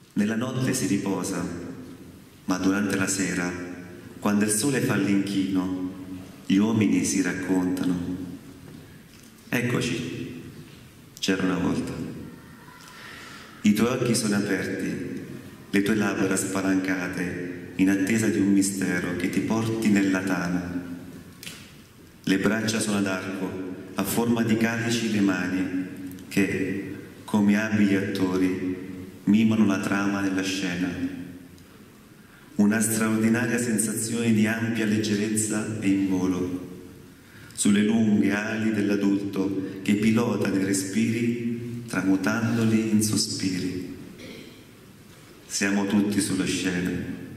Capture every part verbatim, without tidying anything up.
Nella notte si riposa, ma durante la sera, quando il sole fa l'inchino, gli uomini si raccontano. Eccoci, c'era una volta. I tuoi occhi sono aperti, le tue labbra spalancate, in attesa di un mistero che ti porti nella tana. Le braccia sono ad arco, a forma di calici le mani, che, come abili attori, mimano la trama della scena. Una straordinaria sensazione di ampia leggerezza e in volo, sulle lunghe ali dell'adulto che pilota nei respiri, tramutandoli in sospiri. Siamo tutti sulla scena,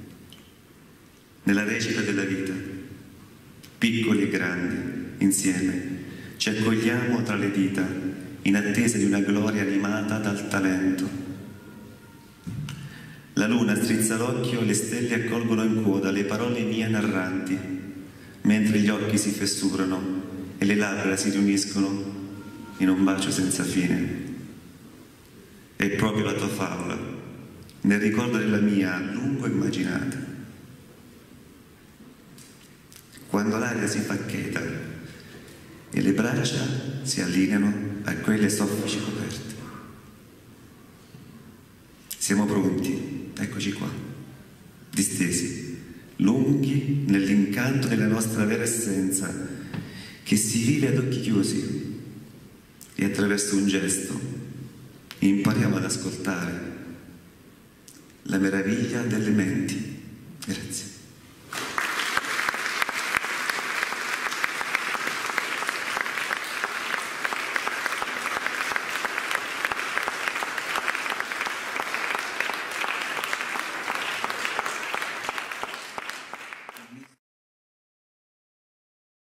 nella recita della vita, piccoli e grandi, insieme, ci accogliamo tra le dita, in attesa di una gloria animata dal talento. La luna strizza l'occhio e le stelle accolgono in coda le parole mie narranti, mentre gli occhi si fessurano e le labbra si riuniscono in un bacio senza fine. È proprio la tua favola, nel ricordo della mia a lungo immaginata. Quando l'aria si fa cheta e le braccia si allineano a quelle soffici coperte. Siamo pronti, eccoci qua, distesi, lunghi nell'incanto della nostra vera essenza, che si vive ad occhi chiusi, e attraverso un gesto impariamo ad ascoltare la meraviglia delle menti. Grazie.